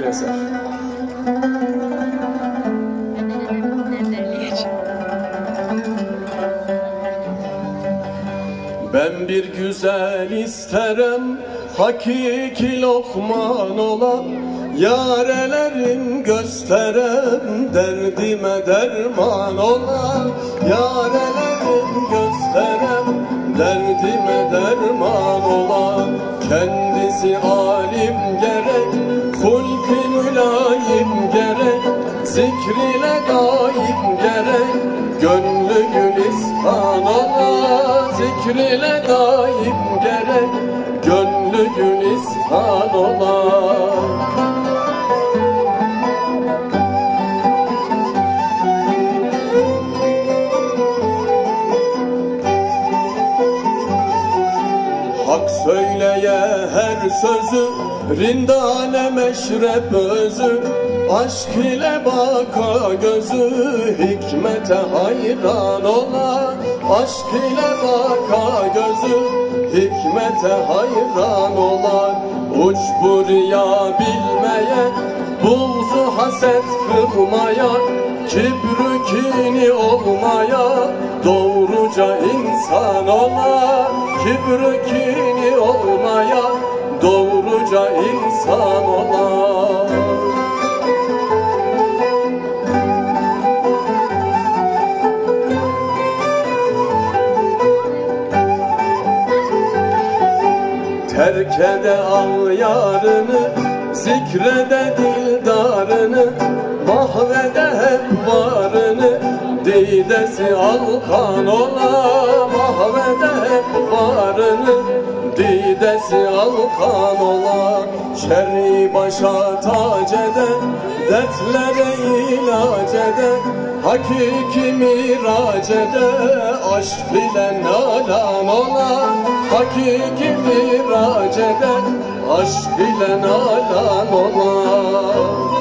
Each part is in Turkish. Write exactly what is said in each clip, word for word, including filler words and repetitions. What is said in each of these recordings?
bir eser. Ben bir güzel isterim, hakiki lokman olan, yarelerin gösterem, derdime derman olan. Yarelerin gösterem, derdime derman olan. Kendisi alim gerek, hulk-i mülayim gerek, zikrile daim gerek, gönlü gülistan olan. Zikrile daim gerek, gönlü gülistan olan. Hak söyleye her sözü, rindane meşrep özü, aşk ile baka gözü, hikmete hayran olan. Aşk ile baka gözü, hikmete hayran olan. Uç buraya bilmeye, buğzu haset kırmaya, kibr kini olmaya, doğruca insan olan. Kibr kini olmaya, doğruca insan olan. Terk ede al yarını, zikrede dildarını, mahvede hep varını, didesi alkan ola. Mahvede hep varını, didesi alkan ola. Şerri başa tac eden, dertlere ilaç eden, hakiki mirac eden, aşk ile nalan olan. Hakiki mirac eden, aşk ile nalan olan.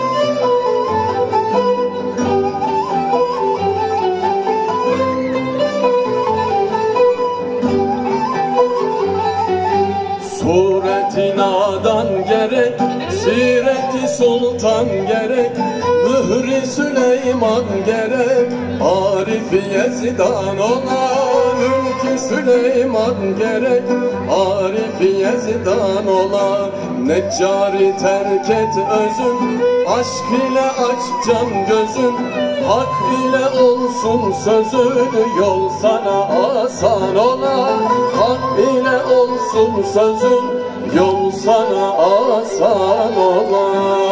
Sureti nadan gerek, sireti sultan gerek, mühri Süleyman gerek, Arif-i Yezidan olan. Mülk-i Süleyman gerek, Arif-i Yezidan olan. Neccari terk et özün, aşk ile aç can gözün, hak ile olsun sözün, yol sana asan olan. Hak ile olsun sözün, yol sana asan olan.